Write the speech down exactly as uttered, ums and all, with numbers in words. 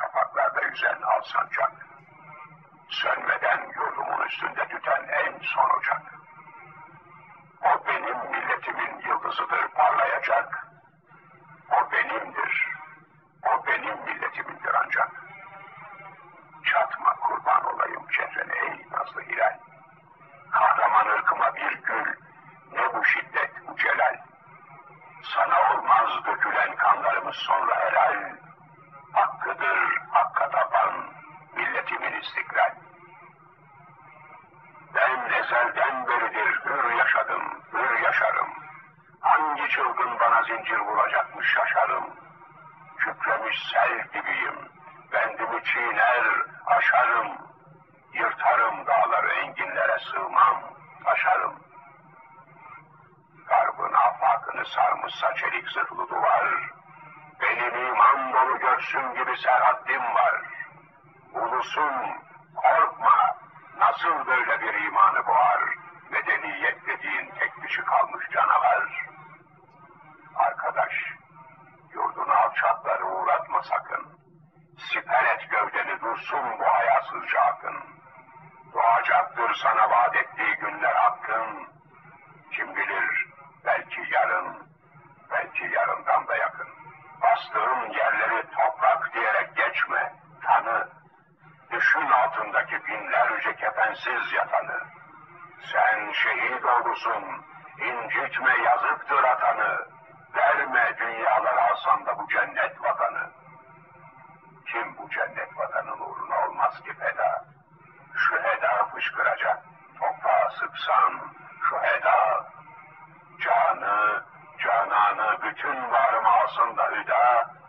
şafaklarda yüzen al sancak. Sönmeden yurdumun üstünde tüten en son ocak. O benim milletimin yıldızıdır parlayacak. O benimdir. O benim milletimindir ancak. Çatma kurban olayım çehrene ey nazlı hilal. Kahraman ırkıma bir gül, ne bu şiddet bu celal. Sana olmaz dökülen kanlarımız sonra helal. Hakkıdır hakka tapan milletimin istiklal. Ben ezelden beridir hür yaşadım, hür yaşarım. Hangi çılgın bana zincir vuracakmış şaşarım. Kükremiş sel gibiyim, bendimi çiğner, aşarım. Yırtarım dağları enginlere sığmam, taşarım. Garbın afakını sarmışsa çelik zırhlı duvar, benim iman dolu göğsüm gibi serhaddim var. Ulusun, korkma, nasıl böyle bir imanı boğar, medeniyet dediğin tek dişi kalmış canavar. Arkadaş, yurdunu alçakları uğratma sakın. Siper et gövdeni dursun bu hayasızca akın. Doğacaktır sana vaat ettiği günler hakkın. Kim bilir, belki yarın, belki yarından da yakın. Bastığın yerleri toprak diyerek geçme, tanı. Düşün altındaki binlerce kefensiz yatanı. Sen şehit olursun, incitme yazıktır atanı. Verme dünyalar alsan da bu cennet vatanı. Kim bu cennet vatanın uğruna olmaz ki feda? Şu heda fışkıracak, toprağa sıksan şu heda. Canı, cananı bütün varımı alsın da hüda.